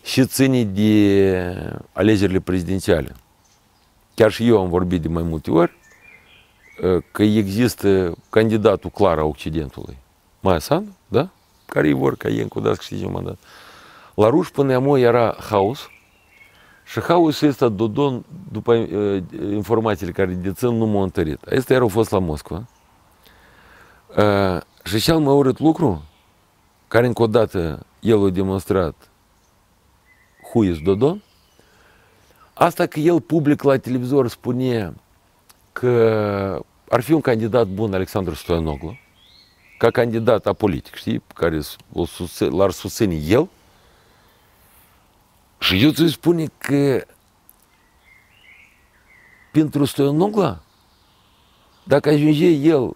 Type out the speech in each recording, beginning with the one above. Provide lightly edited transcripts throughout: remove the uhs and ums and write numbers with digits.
și ține de alegerile prezidențiale. Chiar și eu am vorbit de mai multe ori că există candidatul clar a Occidentului, Maia Sandu, da? Care îi vor ca ei încă o dată câștige un mandat. La ruși până acum era haos și haosul ăsta Dodon, după informațiile care dețin, nu m-a întărit. Asta iar a fost la Moscova. Și cel mai urât lucru, care încă o dată el a demonstrat who is Dodon, asta că el public la televizor spune că ar fi un candidat bun Alexandru Stoianoglu, ca candidat apolitic, știi, care l-ar susține el. Și eu ți-i spune că pentru Stoianoglu, dacă ajunge el,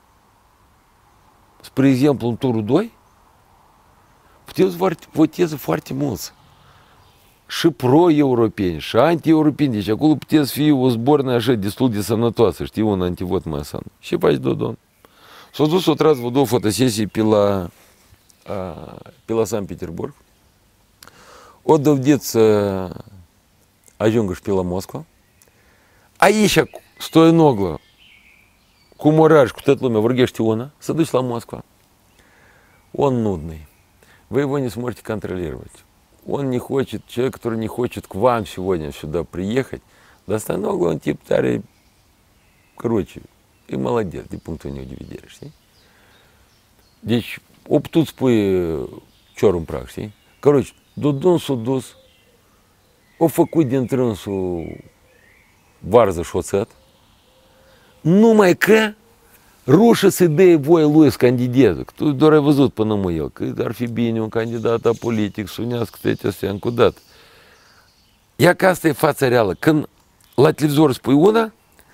spre exemplu, în turul 2, puteți să voteze foarte mulți. Și pro-europeni, și anti-europeni. Deci acolo puteți fi o zbornă așa destul de sănătoasă, știi, un antivot mai san. Și faci Dodon. S-a dus, s-a tras vreo 2 fotosesii pe la Sankt Petersburg. O dovedit să ajungă și pe la Moscova. Aici, Stoianoglu, cu Morar și cu toată lumea, vorbește una, să duci la Moscova. Он нудный. Вы его не сможете контролировать. Он не хочет, человек, который не хочет к вам сегодня сюда приехать, да Стоianoglu, он тип tare, короче, и молодец, din punctul meu de vedere, știi? Deci, o putut spui ciorul în prag, știi? Короче, Dodon s-a dus, o făcut din trânsul varză și oțet, numai că rușii să dea voie lui să candideze. Tu doar ai văzut până mă el, că ar fi bine un candidat apolitic, să unească toate astea încă o dată. Ia că asta e fața reală. Când la televizor spui una,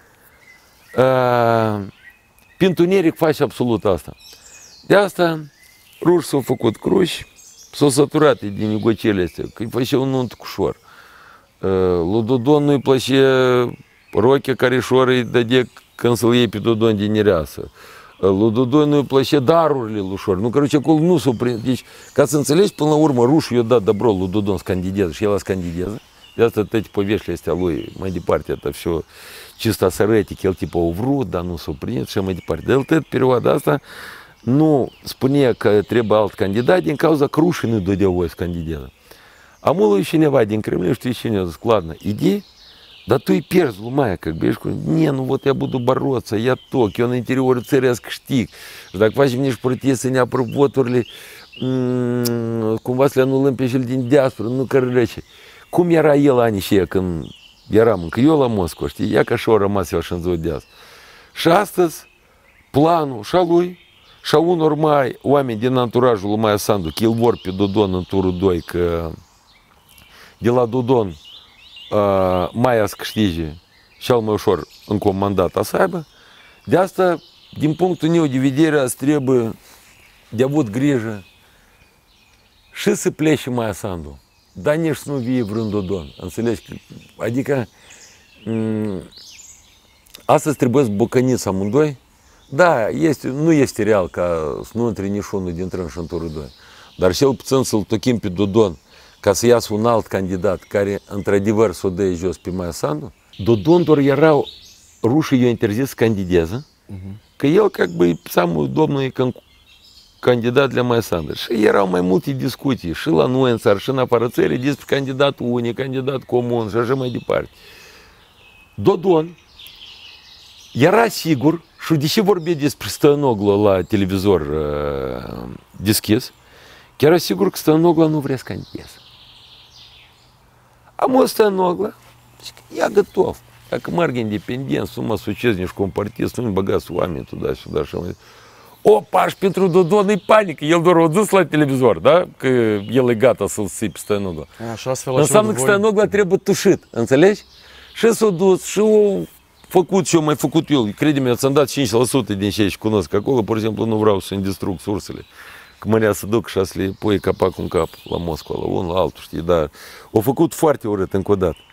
pe întuneric faci absolut asta. De asta rușii s-au făcut cruși, s-au săturat din negocierile astea, că îi făceau nunt cu șor. Lui Dodon nu-i plăcea rochea care șor îi dădea când să-l iei pe Dodon din nereasă. Lui Dodon nu-i plăcea darurile lui șor. Nu, короче, acolo nu s-o prins. Deci, ca să înțelegi, până la urmă, rușul i-a dat добро lui Dodon să candideze și el să candideze. De asta toate poveștile astea lui, mai departe, это все чисто сăretic, el tipa o vrut, dar nu s-o prins și mai departe. Dar el tot perioada asta nu spunea că trebuie alt candidat din cauza că rușii nu-i dădeau voie să candideze. А мол, cineva din Кремль, что еще не складно, иди, да tu îi pierzi lumea, как бы, ești, не, ну вот я буду бороться, я ток, eu în interiorul țării să câștig. Și dacă facem nici protest să ne apră voturile, cumva să le anulăm pe cel din diaspora, nu cărălece. Cum era el anii aceia când eram încă eu la Moscova, știi? Ia că așa a rămas el și în ziua de azi. Și astăzi, planul și a lui, și a unor mai oameni din anturajul lui Maia Sandu, că el vor pe Dodon în turul 2, că de la Dodon Maia să câștige cel mai ușor încă un mandat să aibă. De asta, din punctul meu de vedere, azi trebuie de avut grijă și să plece Maia Sandu, dar nici să nu vie vreun Dodon. Înțelegi? Adică astăzi trebuie să bucăniți amândoi. Da, nu este real ca să nu intre niciunul dintre în turul 2. Dar cel puțin să-l tochim pe Dodon ca să iasă un alt candidat care, într-adevăr, s-o dă jos pe Maia Sandu. Dodon doar erau, rușii i-au interzis să candideze, că el, как бы, самый удобный candidat la Maia Sandu. Și erau mai multe discuții, și la noi în țară, și în afară țării, despre candidat unic, candidat comun, și așa mai departe. Dodon era sigur, și de ce vorbea despre Stoianoglu la televizor deschis, că era sigur că Stoianoglu nu vrea să candideze. А мой Stoianoglu, я готов. Dacă merg independent, să nu mă asociez nici cu un partid, să nu-mi băgați oameni tуда-сюда. Opa, și pentru Dodon e panică. El doar a dus la televizor, da? Că el e gata să-l țipi Stoianoglu. Înseamnă că Stoianoglu trebuie tușit, înțelegi? Și s-a dus, și a făcut ce a mai făcut eu. Crede-mi, ți-am dat 5% din cei ce cunosc acolo, pur și simplu nu vreau să-mi distrug sursele. Că mărea să duc și să le pui capacul în cap la Moscova, la unul, la altul, știi, dar a făcut foarte urât încă o dată.